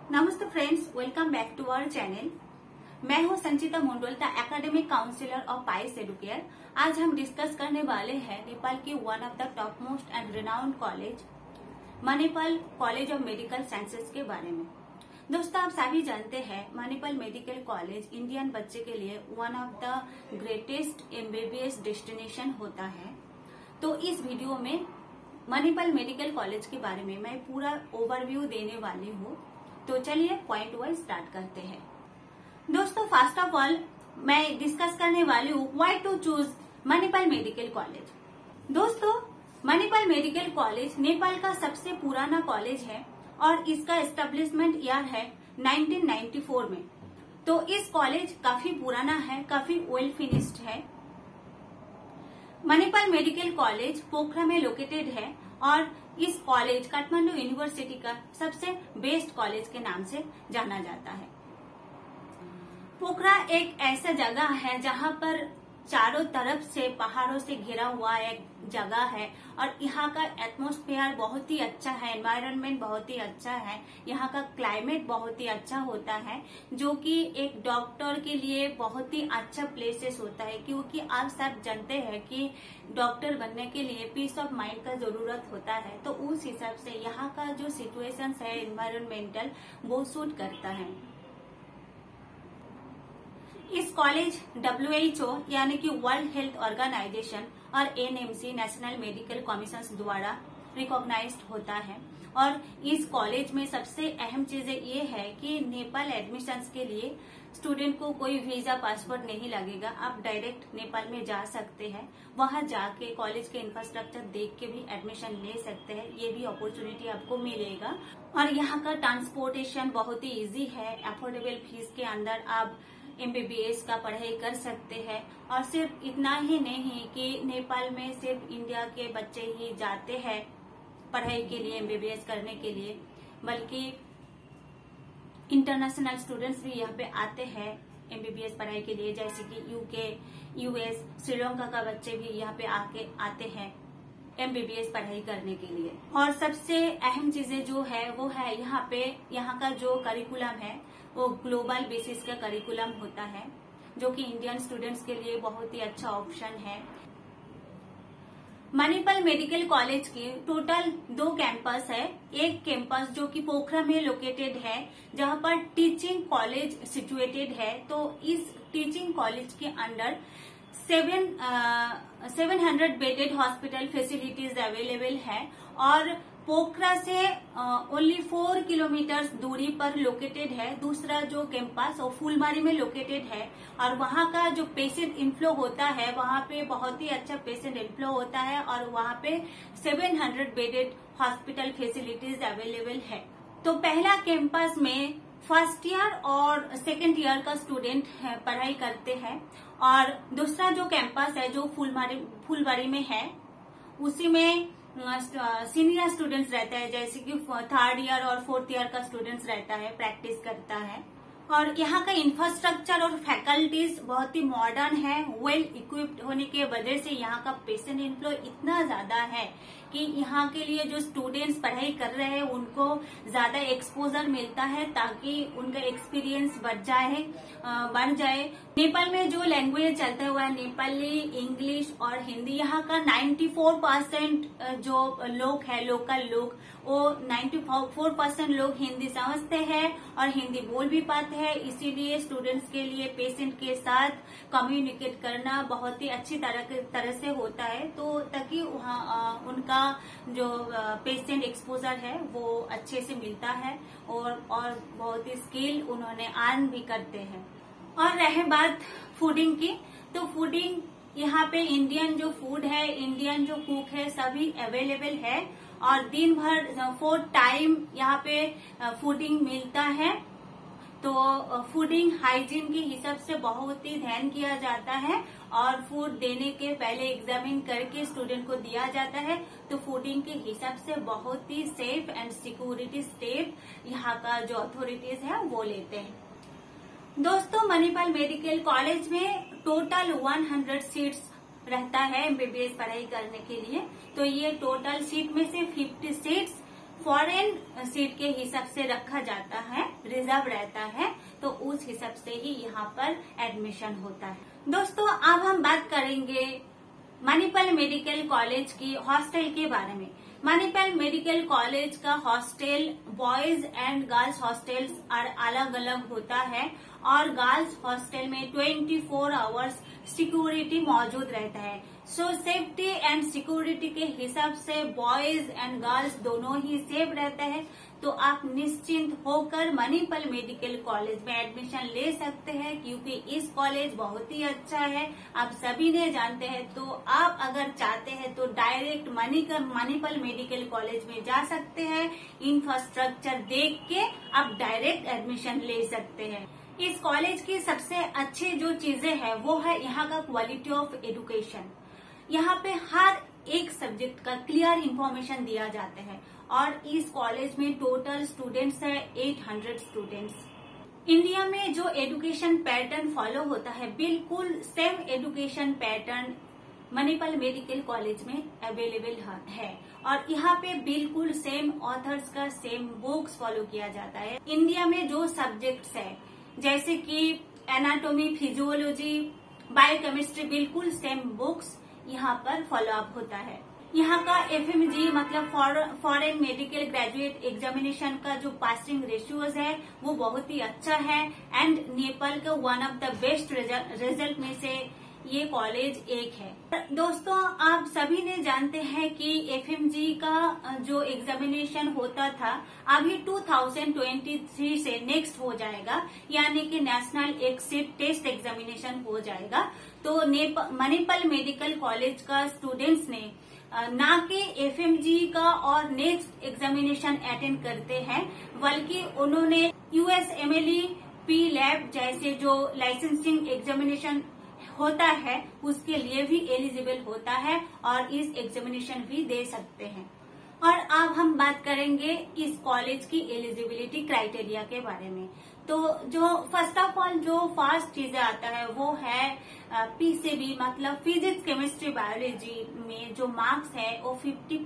नमस्ते friends, welcome back to our channel. मैं हूं Sanchita Mandal, the academic counsellor of Paice Educare. आज हम डिस्कस करने वाले हैं नेपाल की one of the top most and renowned college Manipal college of medical sciences के बारे में। दोस्तों, आप सभी जानते हैं मणिपाल मेडिकल कॉलेज इंडियन बच्चे के लिए one of the greatest MBBS destination होता है। तो इस वीडियो में मणिपाल मेडिकल कॉलेज के बारे में मैं पूरा ओवरव्यू देने वाली हूँ। तो चलिए पॉइंट वाइज स्टार्ट करते हैं। दोस्तों, फर्स्ट ऑफ ऑल मैं डिस्कस करने वाली हूँ why to choose Manipal medical college. दोस्तों, मणिपाल मेडिकल कॉलेज नेपाल का सबसे पुराना कॉलेज है और इसका एस्टेब्लिशमेंट ईयर है 1994 में। तो इस कॉलेज काफी पुराना है, काफी वेल फिनिश्ड है। मणिपाल मेडिकल कॉलेज पोखरा में लोकेटेड है और इस कॉलेज काठमांडू यूनिवर्सिटी का सबसे बेस्ट कॉलेज के नाम से जाना जाता है। पोखरा एक ऐसा जगह है जहां पर चारों तरफ से पहाड़ों से घिरा हुआ एक जगह है और यहाँ का एटमॉस्फेयर बहुत ही अच्छा है, एनवायरनमेंट बहुत ही अच्छा है, यहाँ का क्लाइमेट बहुत ही अच्छा होता है, जो कि एक डॉक्टर के लिए बहुत ही अच्छा प्लेसेस होता है। क्योंकि आप सब जानते हैं कि डॉक्टर बनने के लिए पीस ऑफ माइंड का जरूरत होता है। तो उस हिसाब से यहाँ का जो सिचुएशन है एनवायरमेंटल, वो सूट करता है। इस कॉलेज WHO यानी कि वर्ल्ड हेल्थ ऑर्गेनाइजेशन और NMC नेशनल मेडिकल कमीशन द्वारा रिकॉग्नाइज्ड होता है। और इस कॉलेज में सबसे अहम चीजें ये है कि नेपाल एडमिशंस के लिए स्टूडेंट को कोई वीजा पासपोर्ट नहीं लगेगा। आप डायरेक्ट नेपाल में जा सकते हैं, वहां जाके कॉलेज के इंफ्रास्ट्रक्चर देख के भी एडमिशन ले सकते हैं। ये भी अपॉर्चुनिटी आपको मिलेगा। और यहाँ का ट्रांसपोर्टेशन बहुत ही इजी है। अफोर्डेबल फीस के अंदर आप MBBS का पढ़ाई कर सकते हैं। और सिर्फ इतना ही नहीं कि नेपाल में सिर्फ इंडिया के बच्चे ही जाते हैं पढ़ाई के लिए, MBBS करने के लिए, बल्कि इंटरनेशनल स्टूडेंट्स भी यहाँ पे आते हैं MBBS पढ़ाई के लिए। जैसे कि UK, US, श्रीलंका का बच्चे भी यहाँ पे आते हैं MBBS पढ़ाई करने के लिए। और सबसे अहम चीजें जो है वो है यहाँ का जो करिकुलम है वो ग्लोबल बेसिस का करिकुलम होता है, जो कि इंडियन स्टूडेंट्स के लिए बहुत ही अच्छा ऑप्शन है। मणिपाल मेडिकल कॉलेज की टोटल 2 कैंपस है। एक कैंपस जो कि पोखरा में लोकेटेड है, जहां पर टीचिंग कॉलेज सिचुएटेड है। तो इस टीचिंग कॉलेज के under 700 bedded hospital facilities available है और पोखरा से ओनली 4 किलोमीटर दूरी पर लोकेटेड है दूसरा जो कैंपस, वो फुलमारी में लोकेटेड है। और वहाँ का जो पेशेंट इनफ्लो होता है, वहाँ पे बहुत ही अच्छा पेशेंट इनफ्लो होता है और वहाँ पे 700 बेडेड हॉस्पिटल फैसिलिटीज अवेलेबल है। तो पहला कैंपस में फर्स्ट ईयर और सेकेंड ईयर का स्टूडेंट पढ़ाई करते हैं और दूसरा जो कैंपस है जो फुलबारी में है, उसी में सीनियर स्टूडेंट्स रहता है, जैसे कि 3rd ईयर और 4th ईयर का स्टूडेंट्स रहता है, प्रैक्टिस करता है। और यहाँ का इंफ्रास्ट्रक्चर और फैकल्टीज बहुत ही मॉडर्न है। वेल इक्विप्ड होने की वजह से यहाँ का पेशेंट इनफ्लो इतना ज्यादा है कि यहाँ के लिए जो स्टूडेंट्स पढ़ाई कर रहे हैं उनको ज्यादा एक्सपोजर मिलता है, ताकि उनका एक्सपीरियंस बढ़ जाए। नेपाल में जो लैंग्वेज चलता हुआ है नेपाली, इंग्लिश और हिंदी। यहाँ का 94% जो लोग है, लोकल लोग, वो 94% लोग हिंदी समझते हैं और हिंदी बोल भी पाते हैं। इसीलिए स्टूडेंट्स के लिए पेशेंट के साथ कम्युनिकेट करना बहुत ही अच्छी तरह से होता है, तो ताकि वहाँ उनका जो पेशेंट एक्सपोजर है वो अच्छे से मिलता है और बहुत ही स्किल उन्होंने अर्न भी करते हैं। और रहे बात फूडिंग की, तो फूडिंग यहाँ पे इंडियन जो फूड है, इंडियन जो कुक है, सभी अवेलेबल है और दिन भर 4 टाइम यहाँ पे फूडिंग मिलता है। तो फूडिंग हाइजीन के हिसाब से बहुत ही ध्यान किया जाता है और फूड देने के पहले एग्जामिन करके स्टूडेंट को दिया जाता है। तो फूडिंग के हिसाब से बहुत ही सेफ एंड सिक्योरिटी स्टेप यहाँ का जो अथॉरिटीज है वो लेते हैं। दोस्तों, मणिपाल मेडिकल कॉलेज में टोटल 100 सीट्स रहता है MBBS पढ़ाई करने के लिए। तो ये टोटल सीट में से 50 सीट्स फॉरेन सीट के हिसाब से रखा जाता है। रिजर्व रहता है, तो उस हिसाब से ही यहाँ पर एडमिशन होता है। दोस्तों, अब हम बात करेंगे मणिपाल मेडिकल कॉलेज की हॉस्टल के बारे में। मणिपाल मेडिकल कॉलेज का hostel boys and girls hostels अलग अलग होता है और गर्ल्स हॉस्टल में 24 आवर्स सिक्योरिटी मौजूद रहता है। सो सेफ्टी एंड सिक्योरिटी के हिसाब से बॉयज एंड गर्ल्स दोनों ही सेफ रहते हैं, तो आप निश्चिंत होकर मणिपाल मेडिकल कॉलेज में एडमिशन ले सकते हैं, क्योंकि इस कॉलेज बहुत ही अच्छा है, आप सभी ने जानते हैं। तो आप अगर चाहते हैं तो डायरेक्ट मणिपाल मेडिकल कॉलेज में जा सकते हैं, इंफ्रास्ट्रक्चर देख के आप डायरेक्ट एडमिशन ले सकते हैं। इस कॉलेज की सबसे अच्छी जो चीजें हैं वो है यहाँ का क्वालिटी ऑफ एजुकेशन। यहाँ पे हर एक सब्जेक्ट का क्लियर इंफॉर्मेशन दिया जाता है और इस कॉलेज में टोटल स्टूडेंट्स है 800 स्टूडेंट्स। इंडिया में जो एजुकेशन पैटर्न फॉलो होता है बिल्कुल same education pattern Manipal medical college में अवेलेबल है और यहाँ पे बिल्कुल सेम ऑथर्स का सेम बुक्स फॉलो किया जाता है। इंडिया में जो सब्जेक्ट्स है जैसे कि एनाटॉमी, फिजियोलॉजी, बायोकेमिस्ट्री, बिल्कुल सेम बुक्स यहाँ पर फॉलो अप होता है। यहाँ का FMG मतलब फॉरेन मेडिकल ग्रेजुएट एग्जामिनेशन का जो पासिंग रेशियोज है वो बहुत ही अच्छा है एंड नेपाल का one of the best result में से ये कॉलेज एक है। दोस्तों, आप सभी ने जानते हैं कि FMG का जो एग्जामिनेशन होता था अभी 2023 से नेक्स्ट हो जाएगा, यानी कि नेशनल एक्सिट टेस्ट एग्जामिनेशन हो जाएगा। तो मणिपाल मेडिकल कॉलेज का स्टूडेंट्स ने ना कि FMG का और नेक्स्ट एग्जामिनेशन अटेंड करते हैं, बल्कि उन्होंने USMLE, P-लैब जैसे जो लाइसेंसिंग एग्जामिनेशन होता है उसके लिए भी एलिजिबल होता है और इस एग्जामिनेशन भी दे सकते हैं। और अब हम बात करेंगे इस कॉलेज की एलिजिबिलिटी क्राइटेरिया के बारे में। तो जो फर्स्ट ऑफ ऑल जो फर्स्ट चीजें आता है वो है PCB मतलब फिजिक्स, केमिस्ट्री, बायोलॉजी में जो मार्क्स है वो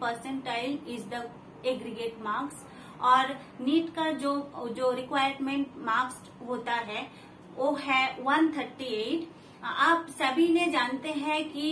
50% इज द एग्रीगेट मार्क्स और नीट का जो रिक्वायरमेंट मार्क्स होता है वो है 138। आप सभी ने जानते हैं कि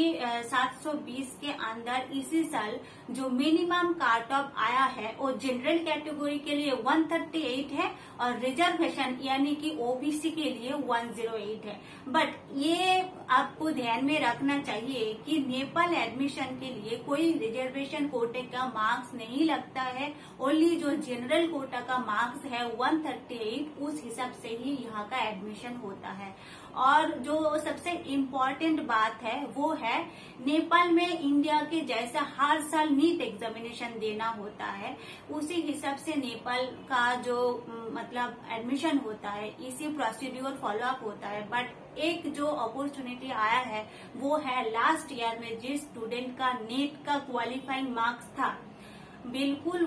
720 के अंदर इसी साल जो मिनिमम कट ऑफ आया है वो जनरल कैटेगरी के लिए 138 है और रिजर्वेशन यानी कि OBC के लिए 108 है। बट ये आपको ध्यान में रखना चाहिए कि नेपाल एडमिशन के लिए कोई रिजर्वेशन कोटे का मार्क्स नहीं लगता है, ओनली जो जनरल कोटा का मार्क्स है 138 उस हिसाब से ही यहाँ का एडमिशन होता है। और जो सबसे इम्पोर्टेंट बात है वो है नेपाल में इंडिया के जैसा हर साल नीट एग्जामिनेशन देना होता है, उसी हिसाब से नेपाल का जो मतलब एडमिशन होता है इसी प्रोसीड्यूर फॉलो अप होता है। बट एक जो अपॉर्चुनिटी आया है वो है लास्ट ईयर में जिस स्टूडेंट का नीट का क्वालिफाइंग मार्क्स था बिल्कुल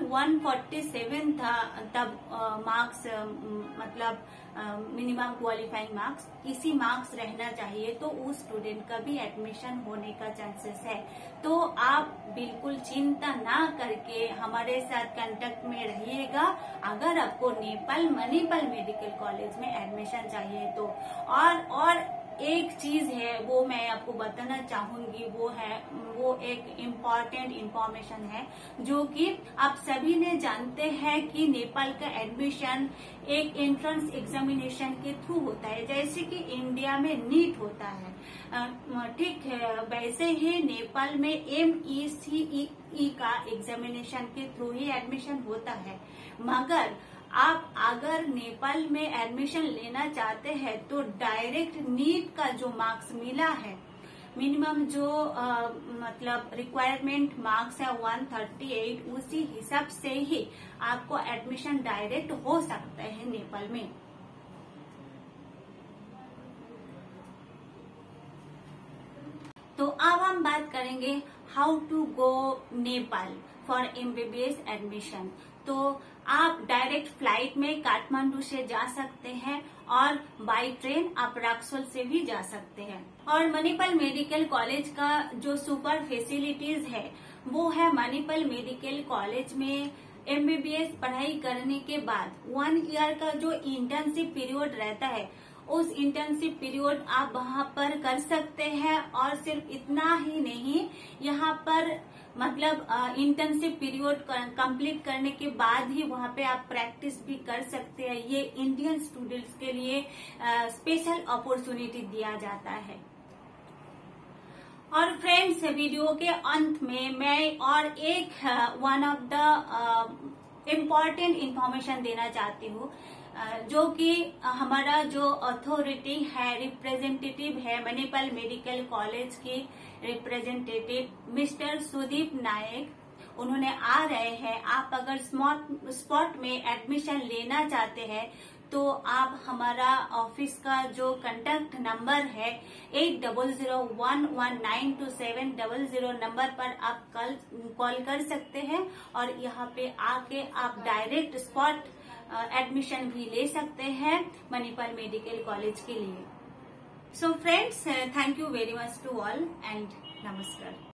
147 था तब मार्क्स मतलब मिनिमम क्वालिफाइंग मार्क्स, इसी मार्क्स रहना चाहिए तो उस स्टूडेंट का भी एडमिशन होने का चांसेस है। तो आप बिल्कुल चिंता ना करके हमारे साथ कांटेक्ट में रहिएगा अगर आपको मणिपाल मेडिकल कॉलेज में एडमिशन चाहिए तो। और एक चीज है वो मैं आपको बताना चाहूंगी, वो एक इम्पॉर्टेंट इंफॉर्मेशन है जो कि आप सभी ने जानते हैं कि नेपाल का एडमिशन एक एंट्रेंस एग्जामिनेशन के थ्रू होता है, जैसे कि इंडिया में नीट होता है ठीक है, वैसे ही नेपाल में MECE का एग्जामिनेशन के थ्रू ही एडमिशन होता है। मगर आप अगर नेपाल में एडमिशन लेना चाहते हैं तो डायरेक्ट नीट का जो मार्क्स मिला है मिनिमम जो मतलब रिक्वायरमेंट मार्क्स है 138 उसी हिसाब से ही आपको एडमिशन डायरेक्ट हो सकता है नेपाल में। तो अब हम बात करेंगे how to go Nepal for MBBS admission. तो आप डायरेक्ट फ्लाइट में काठमांडू से जा सकते हैं और बाई ट्रेन आप रक्सौल से भी जा सकते हैं। और मणिपाल मेडिकल कॉलेज का जो सुपर फैसिलिटीज है वो है मणिपाल मेडिकल कॉलेज में MBBS पढ़ाई करने के बाद 1 ईयर का जो इंटर्नशिप पीरियड रहता है, उस इंटर्नशिप पीरियड आप वहां पर कर सकते हैं। और सिर्फ इतना ही नहीं, यहाँ पर मतलब इंटर्नशिप पीरियड कंप्लीट करने के बाद ही वहां पे आप प्रैक्टिस भी कर सकते हैं। ये इंडियन स्टूडेंट्स के लिए स्पेशल अपॉर्चुनिटी दिया जाता है। और फ्रेंड्स, वीडियो के अंत में मैं और एक one of the important information देना चाहती हूँ, जो कि हमारा जो अथॉरिटी है, रिप्रेजेंटेटिव है मणिपाल मेडिकल कॉलेज के रिप्रेजेंटेटिव मिस्टर सुदीप नायक, उन्होंने आ रहे हैं। आप अगर स्पॉट में एडमिशन लेना चाहते हैं तो आप हमारा ऑफिस का जो कांटेक्ट नंबर है 8001192700 नंबर पर आप कॉल कर सकते हैं और यहाँ पे आके आप डायरेक्ट स्पॉट एडमिशन भी ले सकते हैं मणिपाल मेडिकल कॉलेज के लिए। So friends, thank you very much to all and नमस्कार।